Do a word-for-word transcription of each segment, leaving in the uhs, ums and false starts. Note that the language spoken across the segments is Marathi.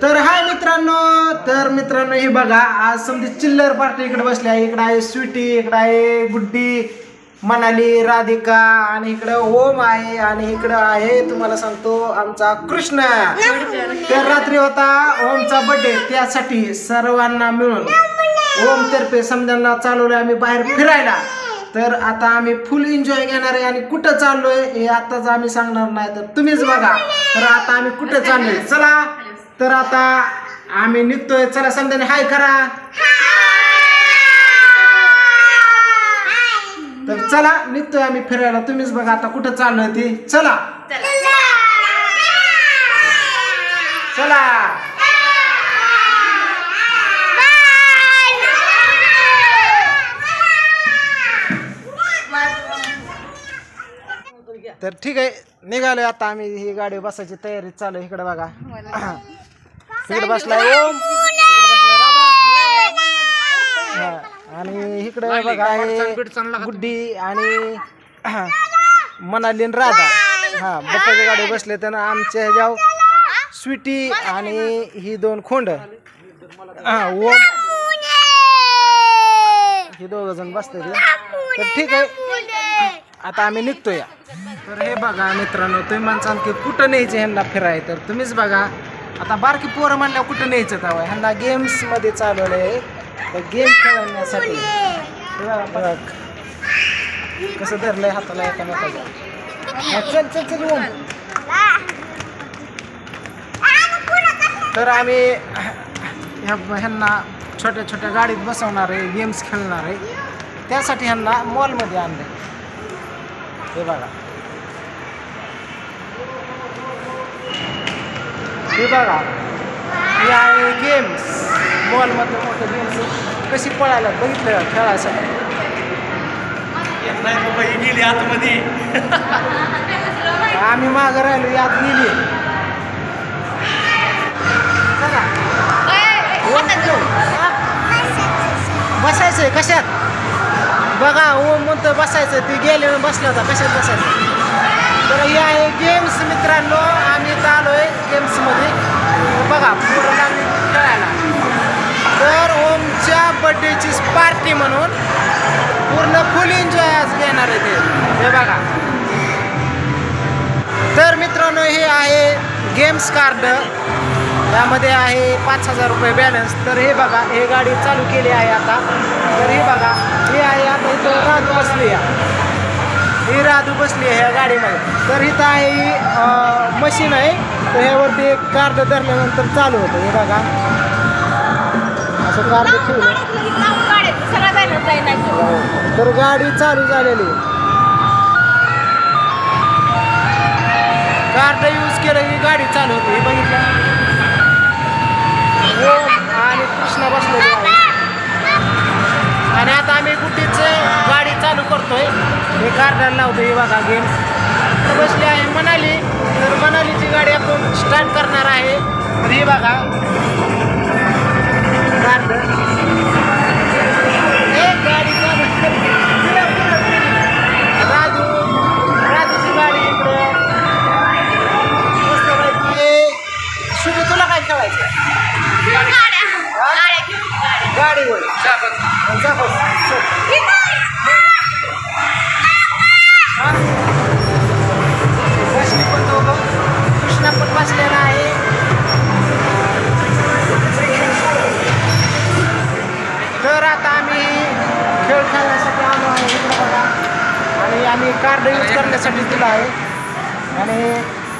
तर हाय मित्रांनो, तर मित्रांनो हे बघा, आज समजा चिल्लर पार्टी इकडे बसली आहे. इकडे आहे स्वीटी, इकडे आहे गुड्डी, मनाली, राधिका आणि इकडे ओम आहे आणि इकडे आहे तुम्हाला सांगतो आमचा कृष्ण. तर रात्री होता ओमचा बर्थडे, त्यासाठी सर्वांना मिळून ओम तर्फे समजांना चालवलं आम्ही बाहेर फिरायला. तर आता आम्ही फुल एन्जॉय घेणार आहे आणि कुठं चाललोय हे आताच आम्ही सांगणार नाही, तर तुम्हीच बघा. तर आता आम्ही कुठं चाललोय चला. तर आता आम्ही निघतोय, चला समजाने हाय करा. तर चला निघतोय आम्ही फिरायला, तुम्हीच बघा आता कुठं चाललोय ते. चला चला. तर ठीक आहे, निघालोय आता आम्ही. ही गाडी बसायची तयारी चालू आहे. इकडे बघा, इकडे बसलाय ओम, इकडे बसलाय राधा आणि इकडे बघा आहे गुड्डी आणि मनाली आणि राधा. हा बप्पाच्या गाडी बसले. तर आमच्या ह्याच्यावर स्वीटी आणि ही दोन खोंड ओम, ही दोघ जण बसले. तर ठीक आहे, आता आम्ही निघतोय. तर हे बघा मित्रांनो, तुम्ही म्हणसान की कुठं न्यायचं ह्यांना फिराय, तर तुम्हीच बघा. आता बारकी पोरं म्हणल्यावर कुठं न्यायचं तेव्हा ह्यांना गेम्स मध्ये चालवलं आहे. तर गेम खेळण्यासाठी बघ कसं धरलंय हाताला एकामेकाच्या. चल चल चल ओम. तर आम्ही ह्यांना छोट्या छोट्या गाडीत बसवणार आहे, गेम्स खेळणार आहे. त्यासाठी ह्यांना मॉलमध्ये आणले. हे बघा, हे बघा, हे आहे गेम्स. मॉलमध्ये मोठे गेम्स कशी पळायला बघितलं खेळायसाठी. गेली आतमध्ये, आम्ही मागं राहिलो, यात गेली. चला बसायचंय कशात बघा. ओम म्हणतो बसायचं, ती गेले बसला होता, कशात बसायचं. तर हे आहे गेम्स मित्रांनो, आम्ही इथं आलोय गेम्समध्ये. बघा पूर्ण आम्ही खेळायला. तर ओमच्या बड्डेची पार्टी म्हणून पूर्ण फुल एन्जॉय आज घेणार आहे ते. हे बघा. तर मित्रांनो हे आहे गेम्स कार्ड, यामध्ये आहे पाच हजार रुपये बॅलन्स. तर हे बघा, हे गाडी चालू केली आहे आता. तर हे बघा, हे आहे आता इथं राधू बसली आहे, ही राधू बसली आहे ह्या गाडीमध्ये. तर इथं आहे ही मशीन आहे, तर ह्यावरती एक कार्ड धरल्यानंतर चालू होतं. हे बघा असं कार्ड ठेवलं तर गाडी चालू झालेली. कार्ड यूज केलं की गाडी चालू होती. हे बघितलं ओम आणि कृष्णा बसलेले आहे. आणि आता आम्ही गुड्डीचं गाडी चालू करतोय, हे कार्डाला लावतो. हे बघा गेम बसली आहे मनाली. तर मनालीची गाडी आपण स्टार्ट करणार आहे. तर हे बघा कार्ड, एक गाडी चालू. राजू राजूची गाडी इकडे मस्त माहिती. शुभी तुला काय खेळायचं? गाडी होय बसली पण दोघं. कृष्णा पण बसलेला आहे. तर आता आम्ही खेळ खेळण्यासाठी आलो आहे इकडे बघा. आणि आम्ही कार्ड यूज करण्यासाठी दिलं आहे. आणि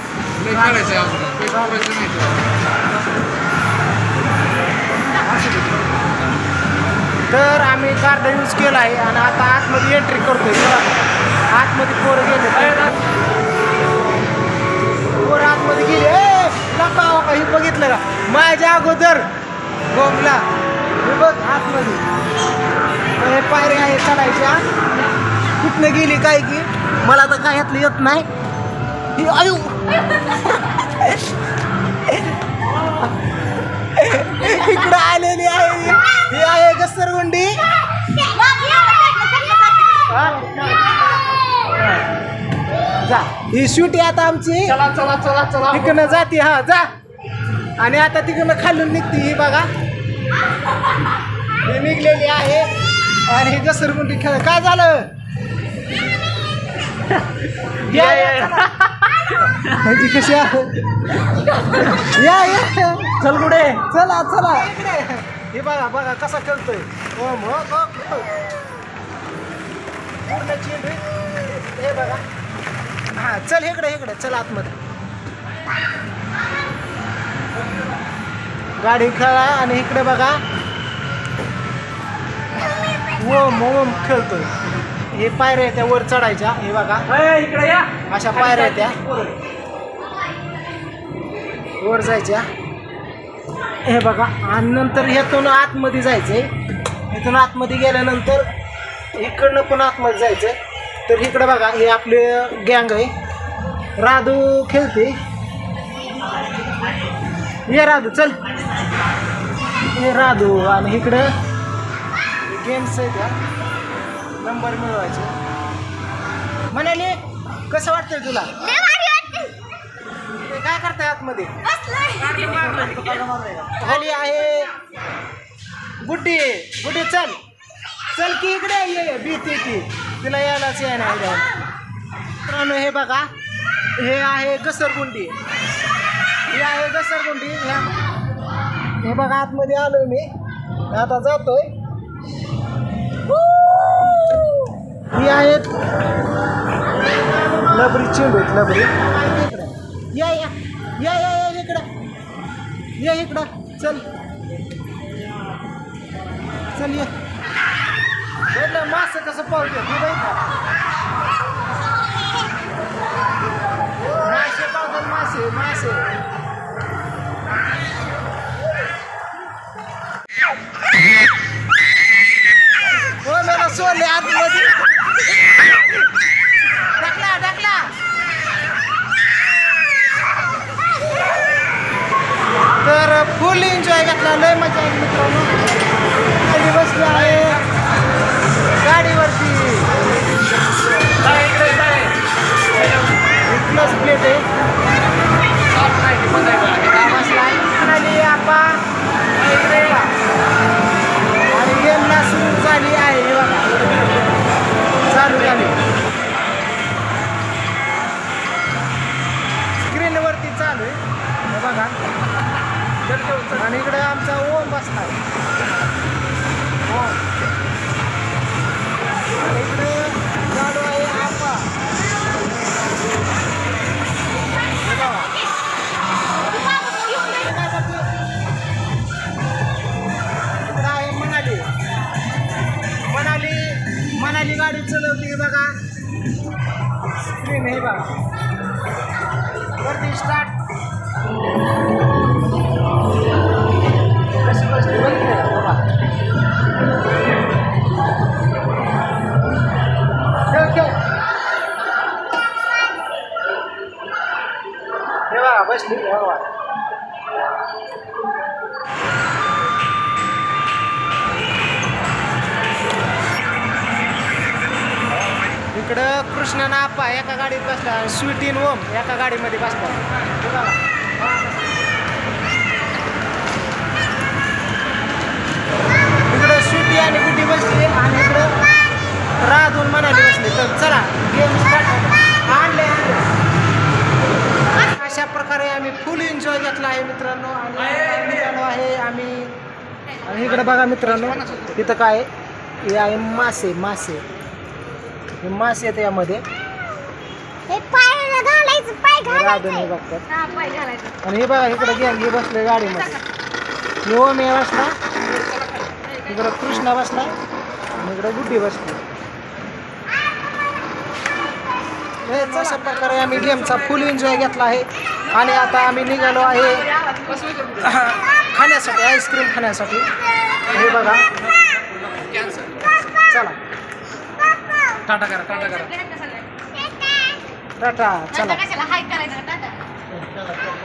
तर आम्ही कार्ड यूज केला आहे आणि आता आतमध्ये एंट्री करतोय. आतमध्ये पोरं गेले, पोरं आतमध्ये गेले. ए नका हे बघितलं का माझ्या अगोदर गोमला. हे बघ आतमध्ये हे पायऱ्या आहे चढायच्या. कुठनं गेली काय की मला तर काय यातलं येत नाही. ही आयु इकडं आलेली आहे. ही आहे घसरगुंडी. जा ही शूट आता आमची. चला चला चला चला इकडनं जाते. हा जा आणि आता तिकडनं खालून निघते ही बघा, ही निघलेली आहे आणि ही घसरगुंडी खेळ. काय झालं? या या कशी आहे? या या चल पुढे, चला चला इकडे. हे बघा बघा कसा खेळतोय. ओम हो हो पूर्ण चेंडू. हे बघा. हा चल इकडे इकडे चल आतमध्ये. गाडी खेळा आणि इकडे बघा ओम ओम खेळतोय. हे पायऱ्या त्या वर चढायच्या. हे बघा इकडे या, अशा पायऱ्या त्या वर जायच्या. हे बघा आणि नंतर ह्यातून आतमध्ये जायचंय. इथून आतमध्ये गेल्यानंतर इकडनं पण आतमध्ये जायचंय. तर इकडे बघा हे आपले गँग आहे. राधू खेळते. ये राधू चल. हे राधू आणि इकडं गेम्स आहे त्या नंबर मिळवायचे. म्हणाले कसं वाटतंय तुला? काय करताय आतमध्ये? खाली आहे गुड्डी. गुड्डी चल चल की इकडे ये. भीती ती तिला यायलाच आहे ना. मित्रांनो हे बघा हे आहे घसरगुंडी. ही आहे घसरगुंडी. हे बघा आतमध्ये आलोय मी आता जातोय. ही आहेत लबरी चेंडू आहेत लबरी. या या या या या इकडं या इकडं चल चल ये. भेटलं मासे कसं पावते मासे पावतात मासे मासे. हो मला सोडले आतमध्ये. टाकला टाकला. तर फुल एन्जॉय घेतला. लय मजा आहे मित्रांनो. खाली बसले आहे गाडीवरती. प्लस प्लेट आहे. बसला आपा आणि गेमला सुरू झाली आहे. हे बघा चालू झाली. स्क्रीनवरती चालू आहे हे बघा. आणि इकडे आमचा ओम बसला आहे. आणि इकडे गाडू आहे आपा. इकडे आहे मनाली. मनाली मनाली गाडी चालवते बघा. स्क्रीन हे बघा वरती स्टार्ट. कशी बसली बघितलं का बघा. खेळ खेळ. हे बघा बसली बघा. इकडं कृष्णा आपा एका गाडीत बसला. स्वीट इन ओम एका गाडीमध्ये बसला. इकडं स्वीटी आणि गुड्डी बसली आणि इकडं राधून मनाली बसली. तर चला गेम स्टार्ट. आणले अशा प्रकारे आम्ही फुल एन्जॉय घेतला आहे मित्रांनो. आणि निघालो आहे आम्ही. आणि इकडे बघा मित्रांनो तिथं काय हे आहे मासे. मासे हे मासे आहेत यामध्ये. राधून हे बघतात. आणि हे बघा इकडे गँग हे बसले गाडीमध्ये. हे ओम हे बसला. इकडं कृष्णा बसला आणि इकडं गुड्डी बसली. अशा प्रकारे आम्ही गेमचा फुल एन्जॉय घेतला आहे. आणि आता आम्ही निघालो आहे खाण्यासाठी आईस्क्रीम खाण्यासाठी. हे बघा चला टाटा करा टाटा करा टाटा चला.